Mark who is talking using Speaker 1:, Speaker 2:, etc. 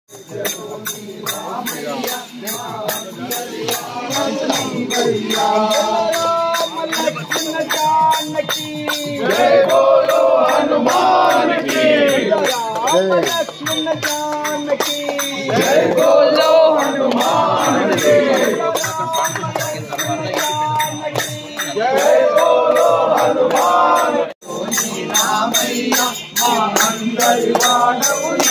Speaker 1: जय बोलो हनुमान की, लक्ष्मण जान की, जय बोलो हनुमान की, जय बोलो हनुमान। रामैया मंगल